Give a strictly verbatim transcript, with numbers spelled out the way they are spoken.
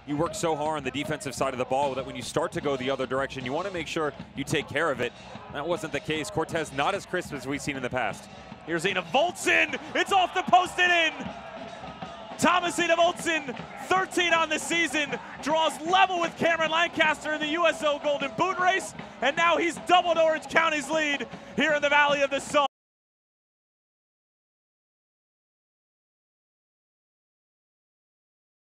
you work so hard on the defensive side of the ball that when you start to go the other direction, you want to make sure you take care of it. That wasn't the case. Cortez not as crisp as we've seen in the past. Here's Enevoldsen. It's off the post and in. Thomas Enevoldsen, thirteen on the season, draws level with Cameron Lancaster in the U S O Golden Boot Race, and now he's doubled Orange County's lead here in the Valley of the Sun.